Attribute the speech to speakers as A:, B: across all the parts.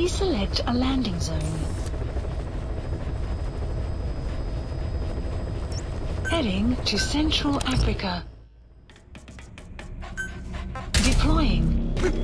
A: Please select a landing zone. Heading to Central Africa. Deploying.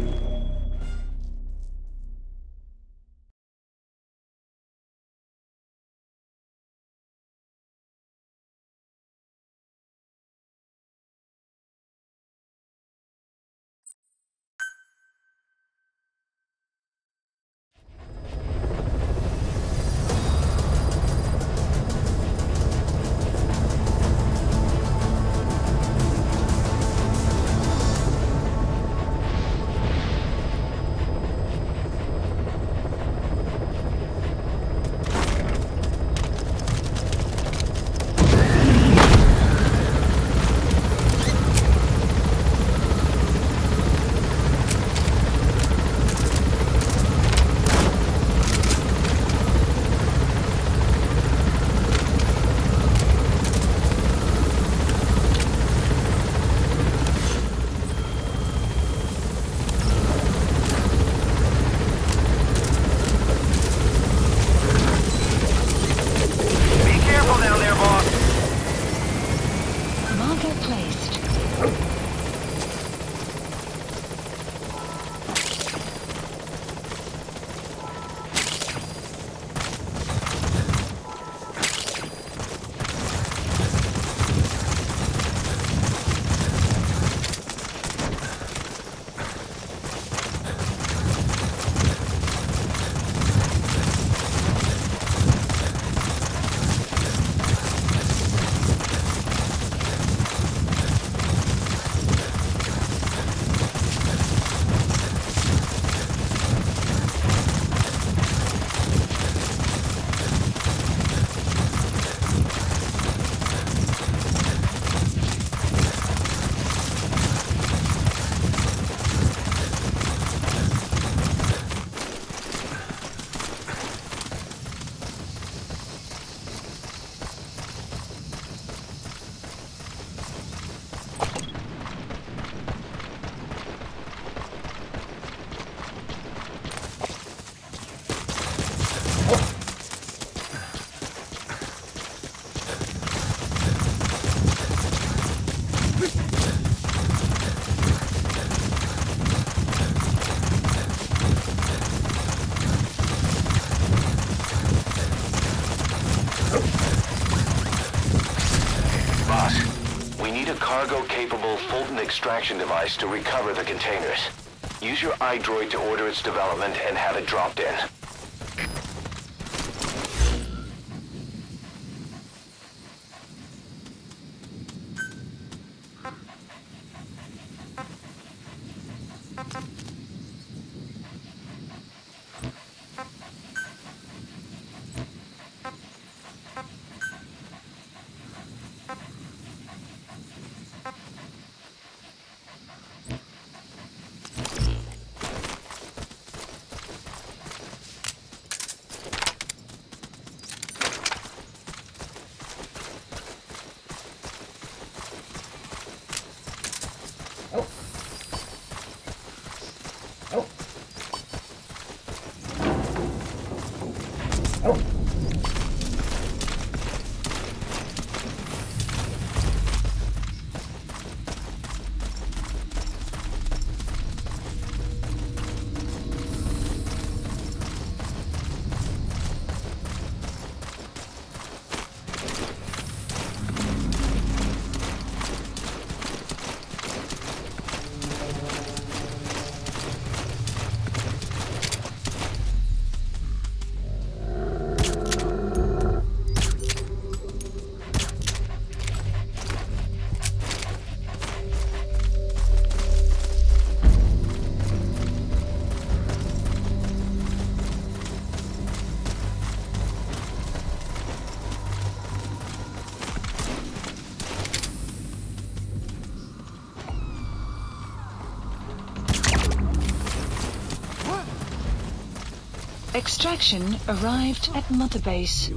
B: Cargo-capable Fulton extraction device to recover the containers. Use your iDroid to order its development and have it dropped in.
A: Extraction arrived at Mother Base.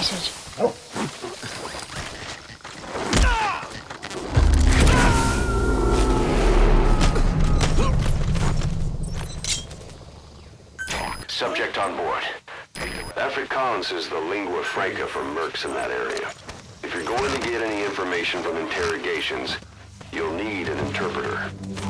A: updated.
B: Subject on board. Afrikaans is the lingua franca for mercs in that area. If you're going to get any information from interrogations, you'll need an interpreter.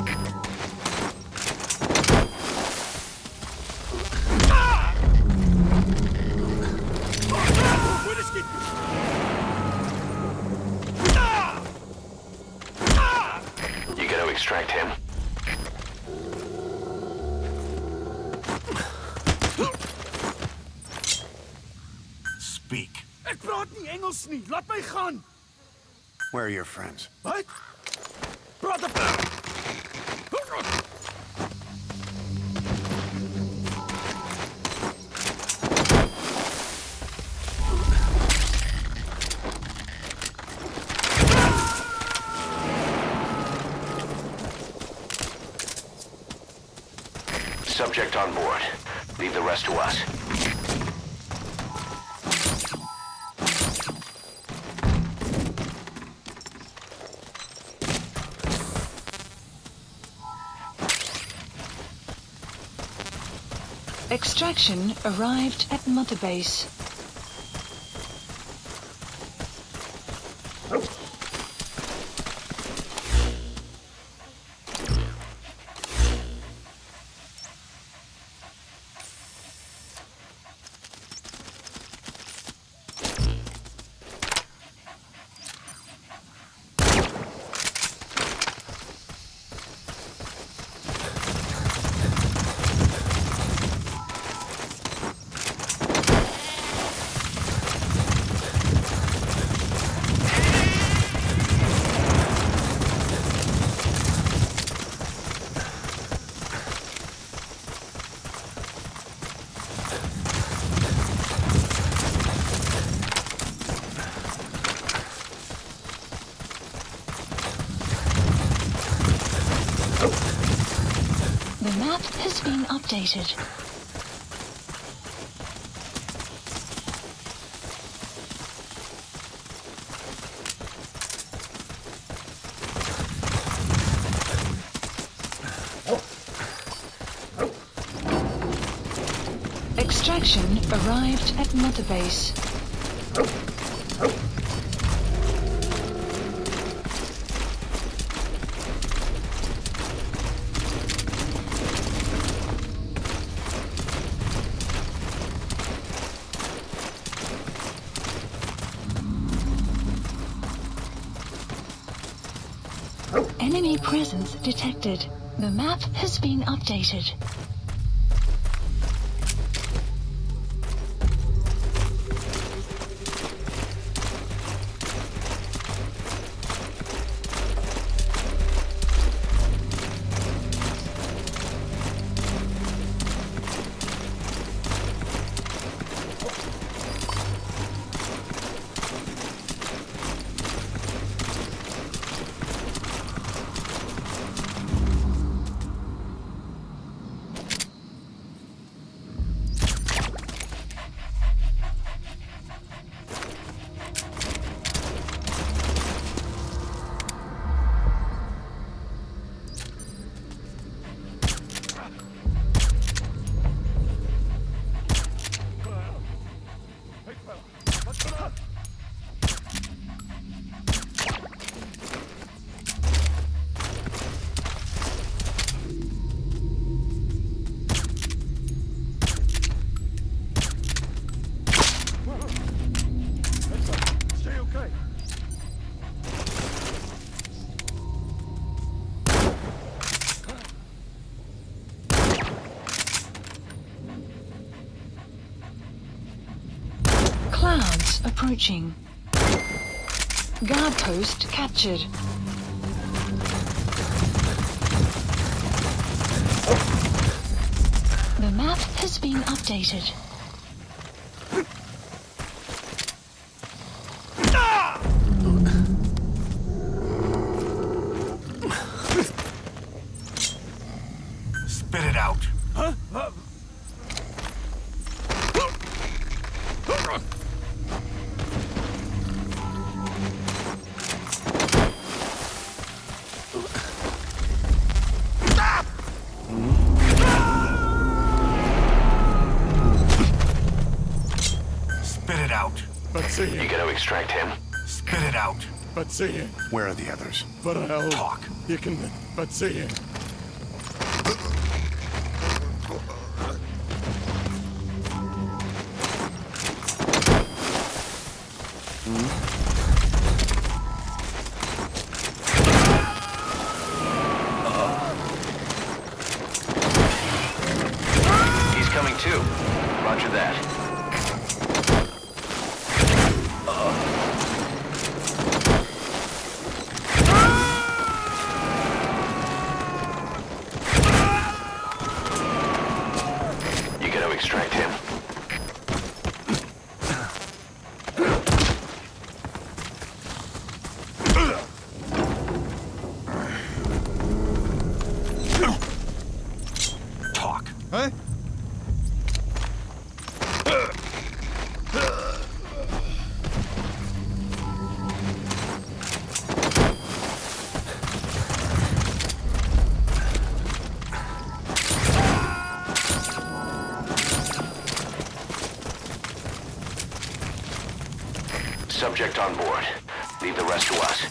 B: You gonna extract him?
C: Speak.
D: Ek praat nie Engels nie. Laat my gaan.
C: Where are your friends?
D: Wat? Praat op.
B: Subject on board. Leave the rest to us.
A: Extraction arrived at Mother Base. The map has been updated. Extraction arrived at Mother Base. Enemy presence detected. The map has been updated. Clouds approaching. Guard post captured. The map has been updated.
C: Spit it out.
D: Wat sê
B: You
D: jy?
B: gonna extract him?
C: Spit it out.
D: Wat sê jy?
C: Where are the others?
D: Verhel.
C: Talk.
D: Teken dit. Wat sê jy?
B: He's coming too. Roger that. You gonna extract him?
C: Talk.
D: Hè?
B: Subject on board. Leave the rest to us.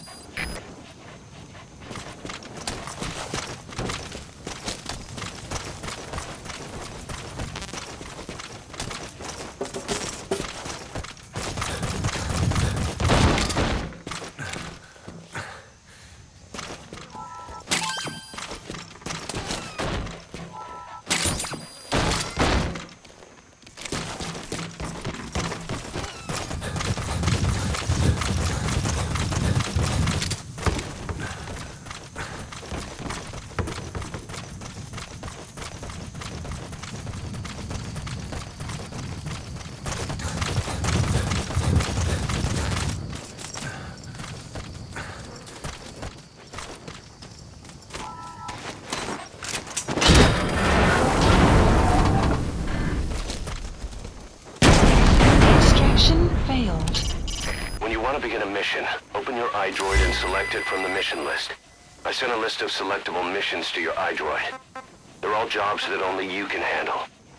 A: Extraction failed.
B: When you want to begin a mission, open your iDroid and select it from the mission list. I sent a list of selectable missions to your iDroid. They're all jobs that only you can handle.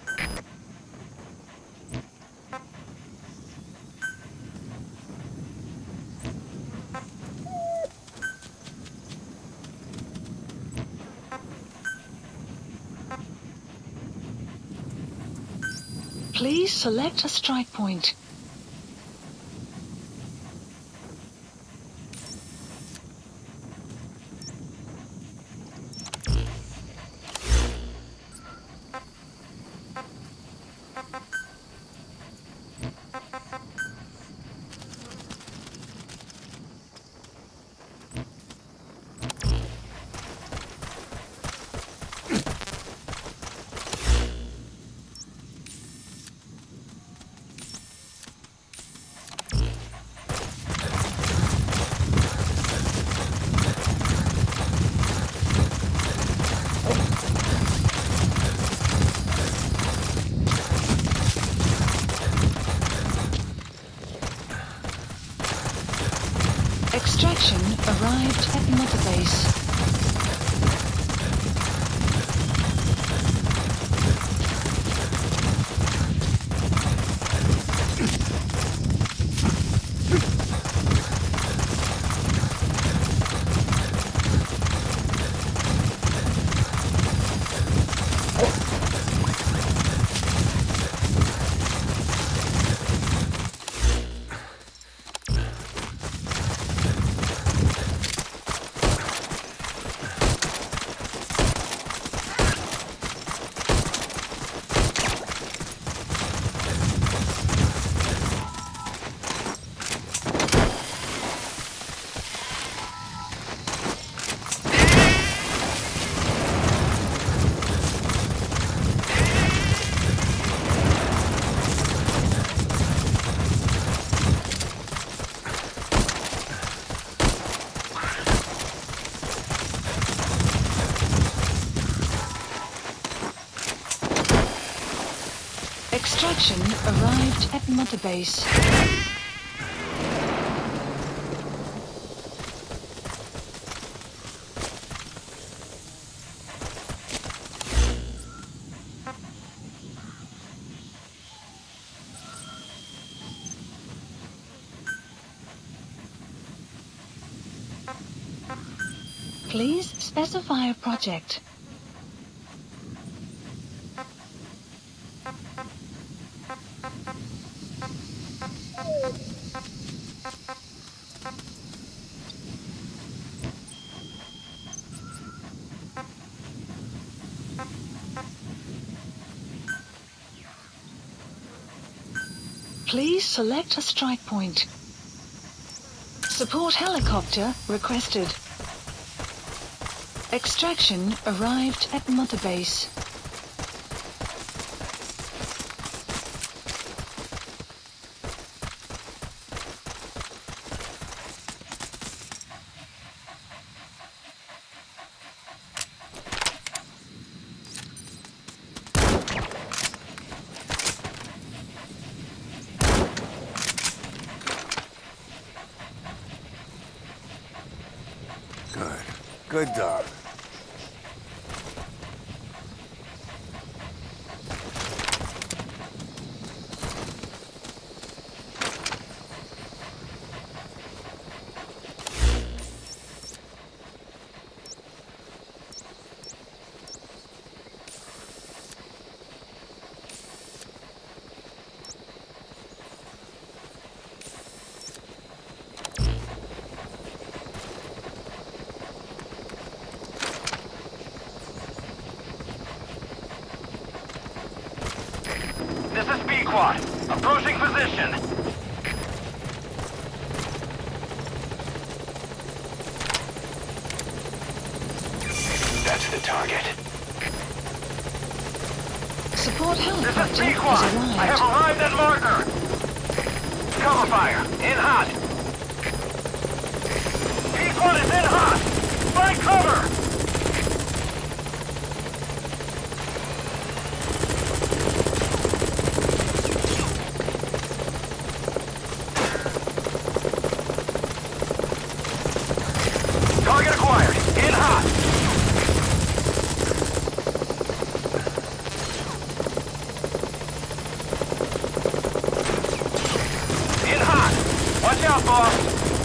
A: Please select a strike point. Extraction arrived at Mother Base. Extraction arrived at Mother Base. Please specify a project. Please select a strike point. Support helicopter requested. Extraction arrived at Mother Base.
C: Good dog.
E: This is P-Quad. Approaching position.
B: That's the target.
A: Support
E: This
A: helicopter
E: is P-Quad.
A: has arrived.
E: I have arrived at marker. Cover fire. In hot. P-Quad is in hot. Find cover. Target acquired. In hot. In hot. Watch out, boss.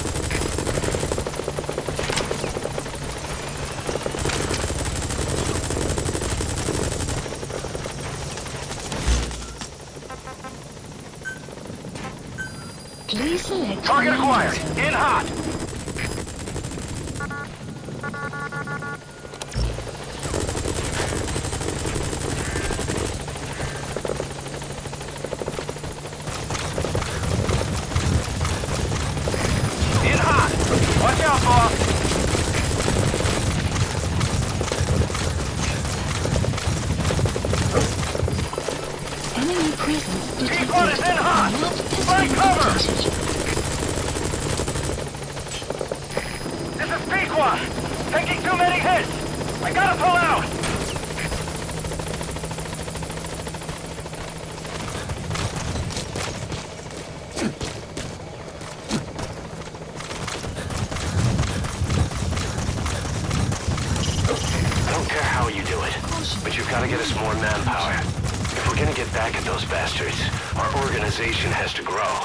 A: Please select
E: Target
A: landing
E: acquired.
A: zone.
E: In hot. In hot. Watch out, boss.
A: Enemy presence detected.
E: P-Quad is in hot.
A: Map has
E: Find
A: been
E: cover.
A: updated.
E: This is P-Quad. Taking too many hits. I gotta pull out.
B: I don't care how you do it, but you've got to get us more manpower. If we're gonna get back at those bastards, our organization has to grow.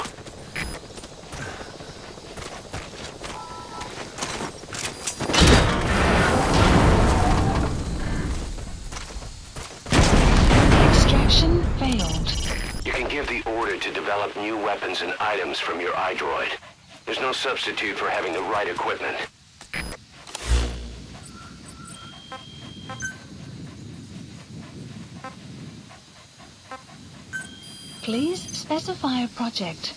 A: Extraction failed.
B: You can give the order to develop new weapons and items from your iDroid. There's no substitute for having the right equipment.
A: Please specify a project.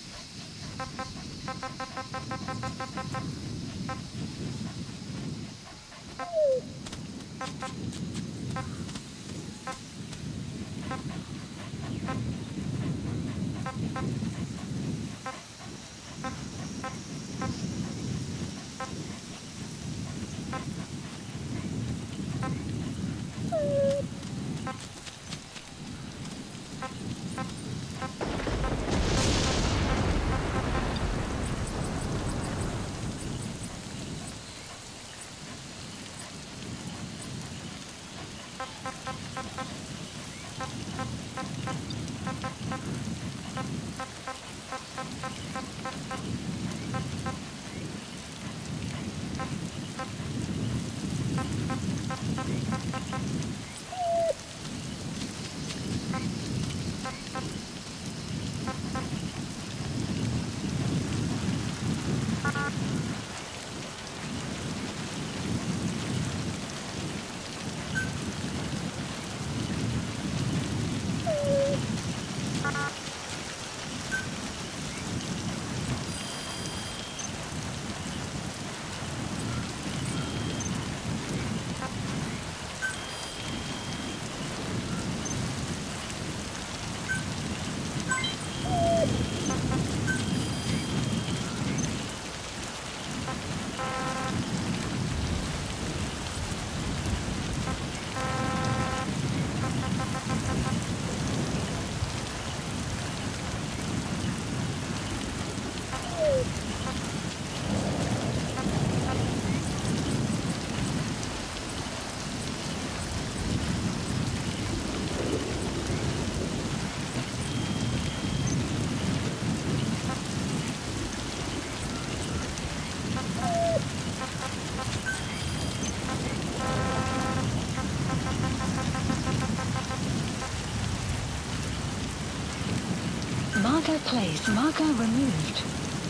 A: Marker placed. Marker removed.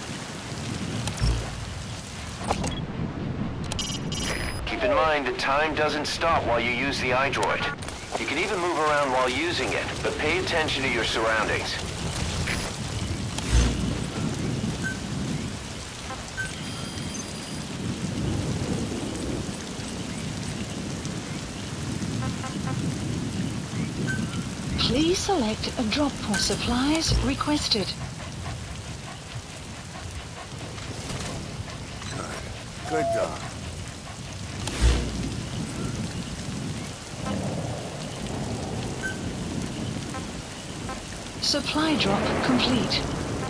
B: Keep in mind that time doesn't stop while you use the iDroid. You can even move around while using it, but pay attention to your surroundings.
A: Please select a drop for supplies requested.
C: Good dog.
A: Supply drop complete.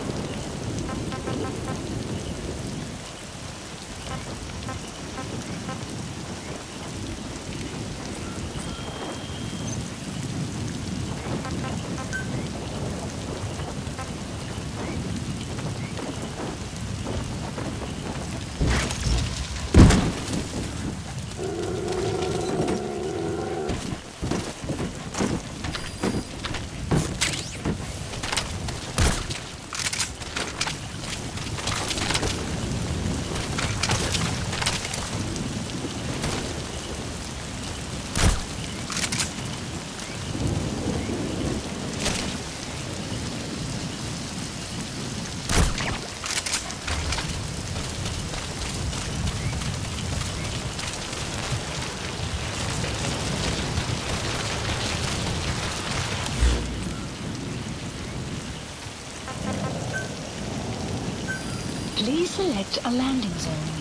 A: Please select a landing zone.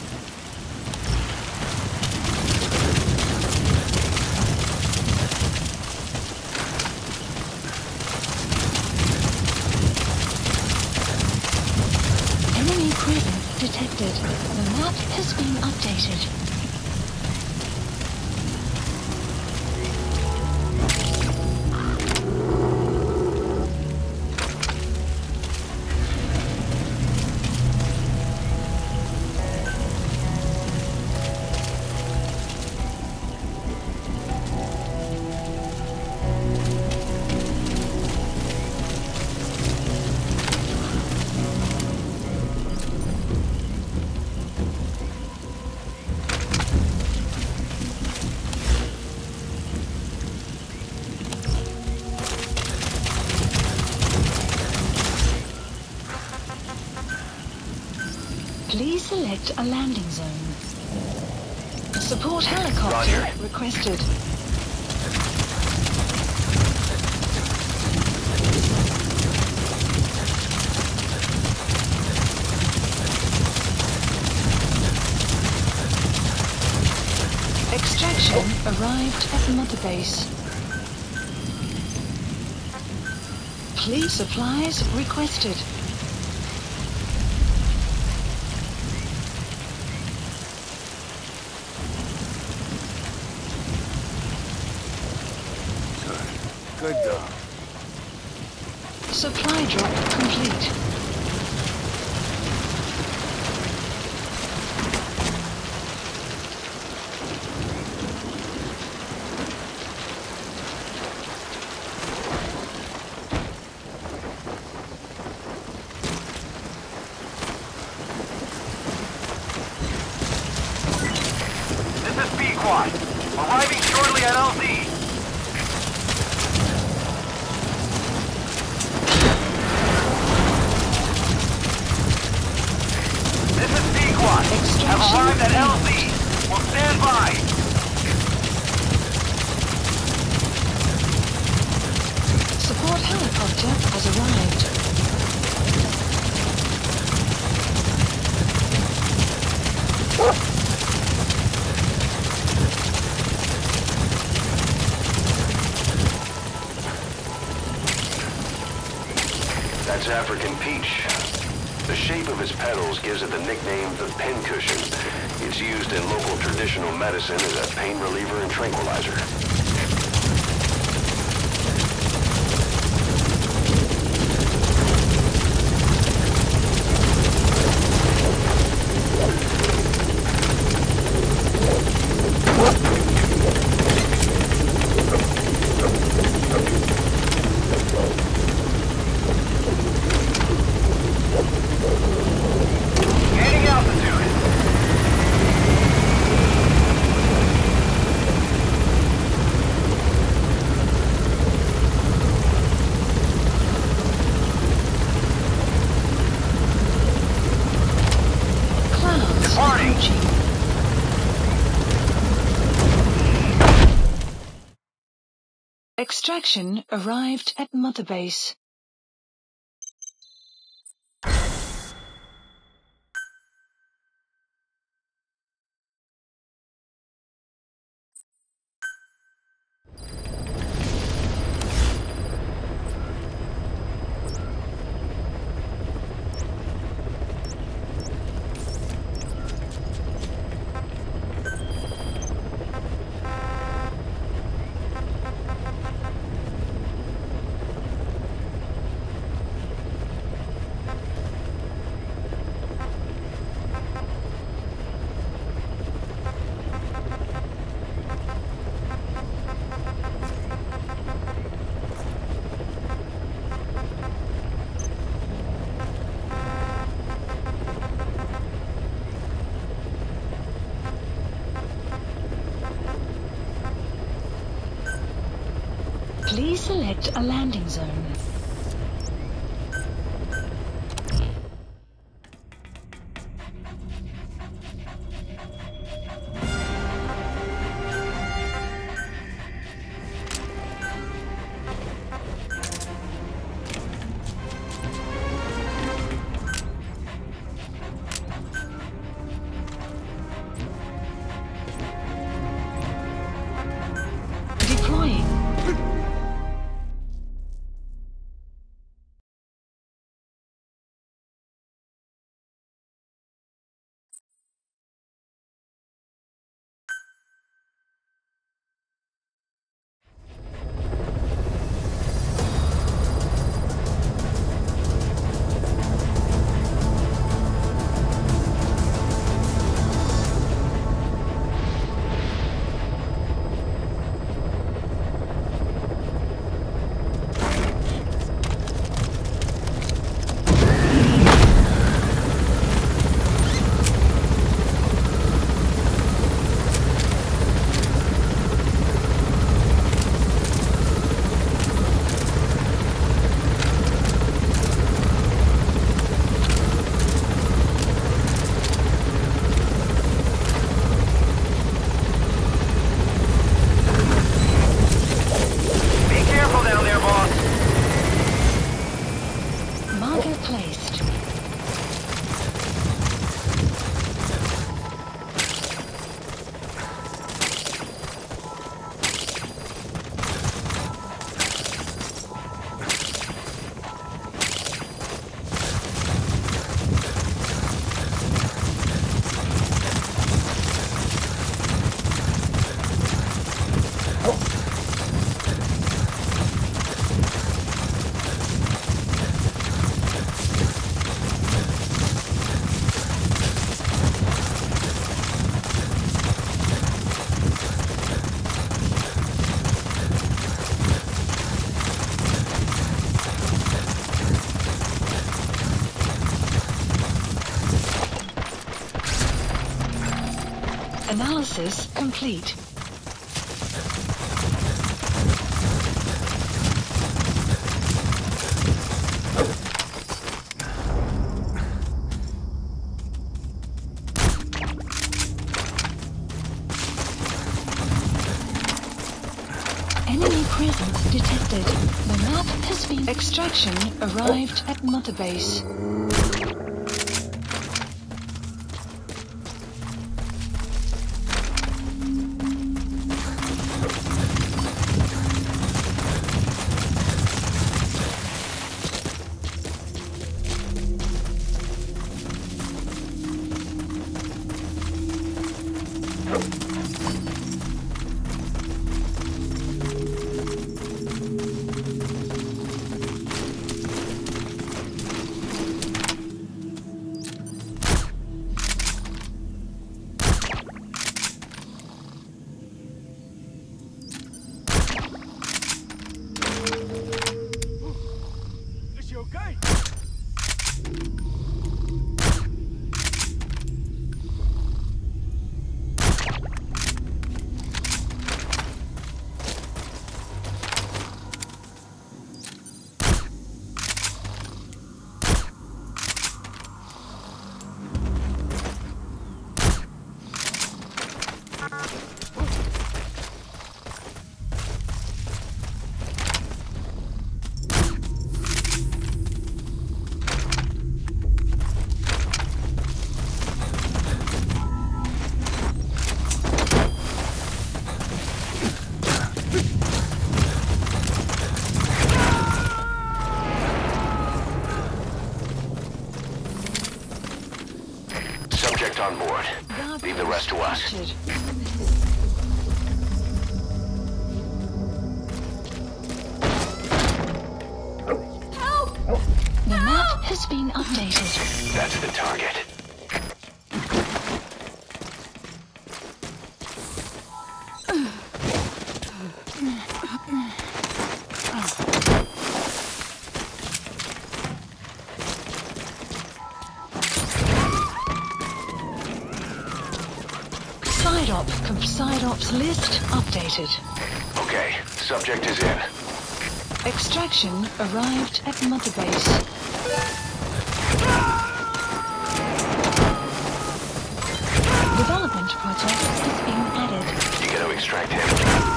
A: Enemy presence detected. The map has been updated. Please select a landing zone. Support helicopter
B: Roger.
A: requested. Extraction arrived at Mother Base. Please supplies requested.
C: Good dog.
A: Supply drop complete.
E: This is prequel. Arriving shortly at LZ. Have arrived at LZ. Will stand by.
A: Support helicopter has arrived.
B: That's African peach. The shape of its petals gives it the nickname the pincushion. It's used in local traditional medicine as a pain reliever and tranquilizer.
A: Extraction arrived at Mother Base. Please select a landing zone. Deploying. Analysis complete. Enemy presence detected. The map has been... Extraction arrived at Mother Base.
B: subject on board. Leave the rest to us.
A: Captured. The map has been updated.
B: That's the target.
A: Side ops list updated.
B: Okay, subject is in.
A: Extraction arrived at Mother Base. Development project is being added.
B: You gotta extract him.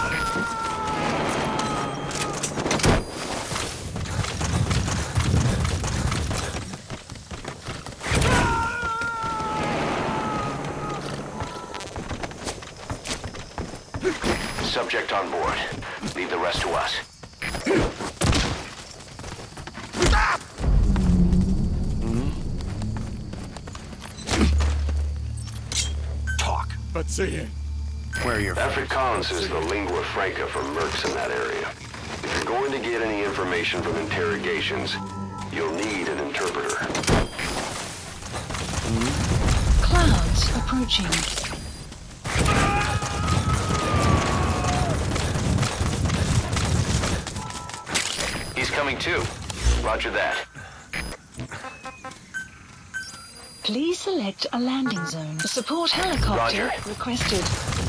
B: Subject on board. Leave the rest to us.
C: Talk.
D: But seeing.
C: Where are your
B: Afrikaans is the lingua franca for mercs in that area. If you're going to get any information from interrogations, you'll need an interpreter.
A: Clouds approaching.
B: He's coming too. Roger that.
A: Please select a landing zone. Support helicopter
B: Roger.
A: requested.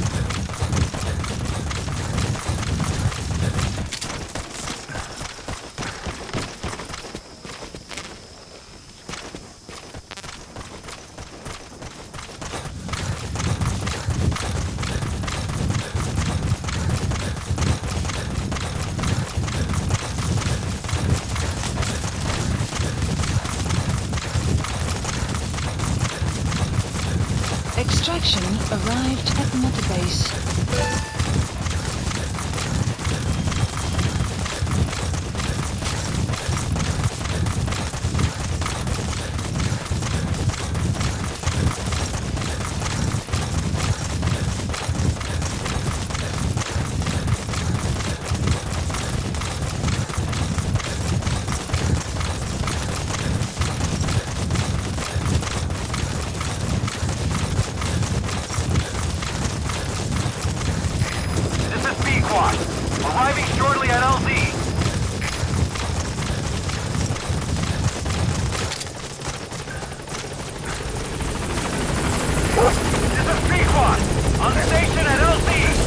A: Extraction arrived at Mother Base.
E: Arriving shortly at LZ. This is prequel. On station at LZ.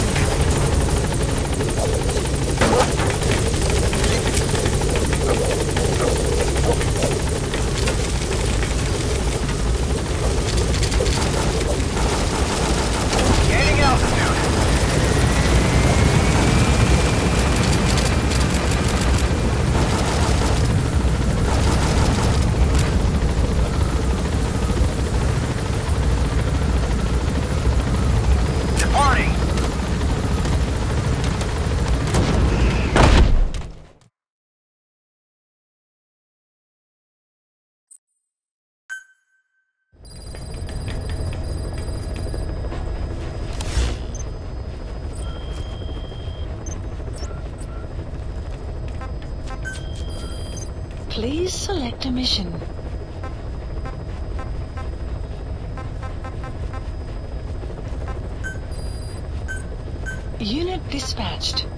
E: Gaining altitude.
A: Please select a mission. Unit dispatched.